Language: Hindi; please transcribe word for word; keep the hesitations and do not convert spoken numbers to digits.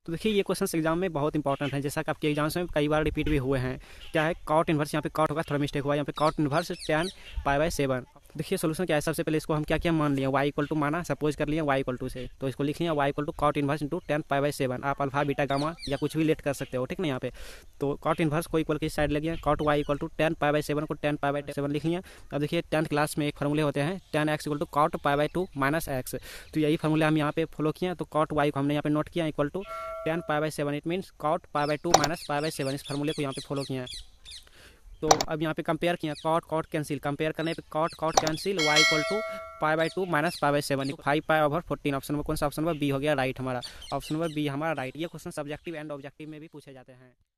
तो देखिए ये क्वेश्चन एग्जाम में बहुत इंपॉर्टेंट है, जैसा कि आपके एग्जाम्स में कई बार रिपीट भी हुए हैं। क्या है कॉट इनवर्स, यहाँ पे कॉट होगा, थोड़ा मिस्टेक हुआ, यहाँ पे cot inverse ten pi by seven. देखिए सोल्यूशन क्या है, सबसे पहले इसको हम क्या क्या मान लिए, वाई इक्वल टू माना, सपोज कर लिए वाई इक्वल टू से, तो इसको लिख लिया Y equal to cot inverse into ten pi by seven. आप अल्फा बीटा गामा या कुछ भी लेट कर सकते हो, ठीक ना। यहाँ पे तो कॉट इनवर्स को इक्वल की साइड लगे, cot y equal to tan pi by seven को टेन पाई बाय सेवन लिख लिया। अब देखिए टेंथ क्लास में एक फॉर्मूले होते हैं, tan x equal to cot pi by two minus x, तो यही फॉर्मूला हम यहाँ पे फॉलो किया। तो कॉट वाई को हमने यहाँ पे नोट किया equal to tan pi by seven, it means cot pi by two minus pi by seven, इस फॉर्मूले को यहाँ पे फॉलो किया है। तो अब यहाँ पे कंपेयर किया, कॉट कॉट कैंसिल, कंपेयर करने पे cot cot cancel, y equal to pi by two minus pi by seven, five pi over fourteen. Option number कौन सा, ऑप्शन नंबर बी हो गया राइट हमारा, ऑप्शन नंबर बी हमारा राइट। ये क्वेश्चन सब्जेक्टिव एंड ऑब्जेक्टिव में भी पूछे जाते हैं।